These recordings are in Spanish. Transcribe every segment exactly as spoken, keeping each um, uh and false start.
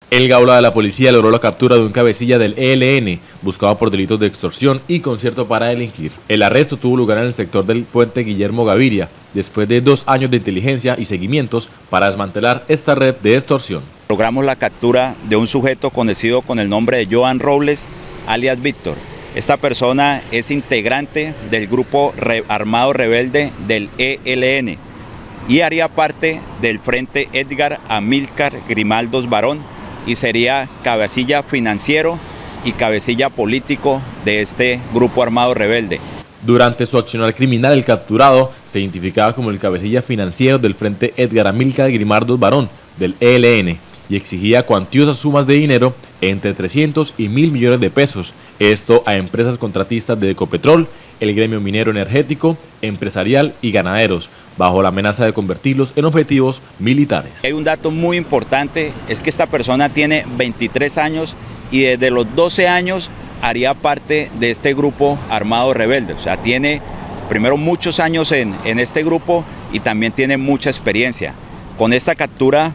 El Gaula de la policía logró la captura de un cabecilla del E L N, buscado por delitos de extorsión y concierto para delinquir. El arresto tuvo lugar en el sector del puente Guillermo Gaviria, después de dos años de inteligencia y seguimientos para desmantelar esta red de extorsión. Logramos la captura de un sujeto conocido con el nombre de Joan Robles, alias Víctor. Esta persona es integrante del grupo armado rebelde del E L N y haría parte del Frente Edgar Amílcar Grimaldos Barón, y sería cabecilla financiero y cabecilla político de este grupo armado rebelde. Durante su accionar criminal, el capturado se identificaba como el cabecilla financiero del Frente Edgar Amílcar Grimaldos Barón del E L N y exigía cuantiosas sumas de dinero entre trescientos y mil millones de pesos, esto a empresas contratistas de Ecopetrol, el gremio minero energético, empresarial y ganaderos, bajo la amenaza de convertirlos en objetivos militares. Hay un dato muy importante, es que esta persona tiene veintitrés años y desde los doce años haría parte de este grupo armado rebelde. O sea, tiene primero muchos años en, en este grupo y también tiene mucha experiencia. Con esta captura,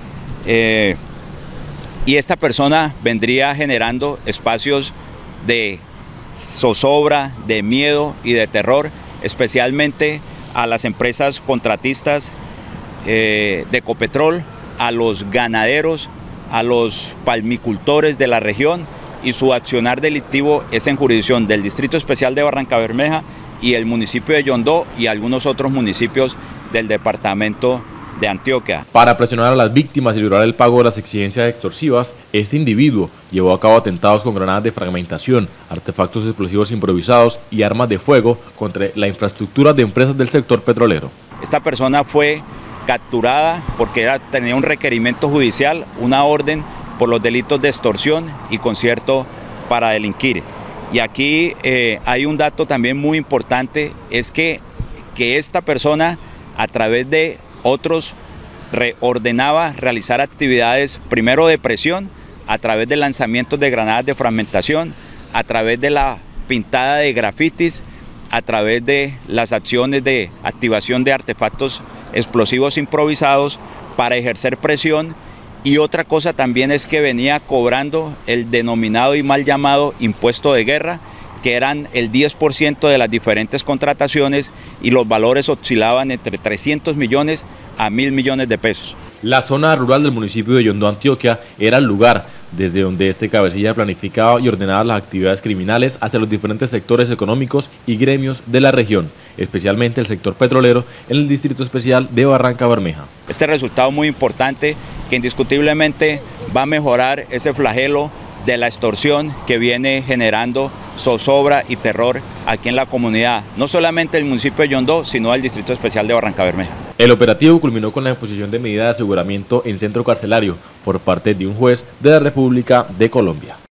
eh, y esta persona vendría generando espacios de zozobra, de miedo y de terror, especialmente a las empresas contratistas eh, de Ecopetrol, a los ganaderos, a los palmicultores de la región, y su accionar delictivo es en jurisdicción del Distrito Especial de Barrancabermeja y el municipio de Yondó y algunos otros municipios del departamento de Antioquia. Para presionar a las víctimas y lograr el pago de las exigencias extorsivas, este individuo llevó a cabo atentados con granadas de fragmentación, artefactos explosivos improvisados y armas de fuego contra la infraestructura de empresas del sector petrolero. Esta persona fue capturada porque era, tenía un requerimiento judicial, una orden por los delitos de extorsión y concierto para delinquir. Y aquí eh, hay un dato también muy importante, es que, que esta persona a través de otros ordenaba realizar actividades primero de presión a través de lanzamientos de granadas de fragmentación, a través de la pintada de grafitis, a través de las acciones de activación de artefactos explosivos improvisados para ejercer presión. Y otra cosa también es que venía cobrando el denominado y mal llamado impuesto de guerra, que eran el diez por ciento de las diferentes contrataciones y los valores oscilaban entre trescientos millones a mil millones de pesos. La zona rural del municipio de Yondó, Antioquia, era el lugar desde donde este cabecilla planificaba y ordenaba las actividades criminales hacia los diferentes sectores económicos y gremios de la región, especialmente el sector petrolero en el Distrito Especial de Barrancabermeja. Este resultado muy importante que indiscutiblemente va a mejorar ese flagelo de la extorsión que viene generando zozobra y terror aquí en la comunidad, no solamente del municipio de Yondó, sino del Distrito Especial de Barrancabermeja. El operativo culminó con la imposición de medida de aseguramiento en centro carcelario por parte de un juez de la República de Colombia.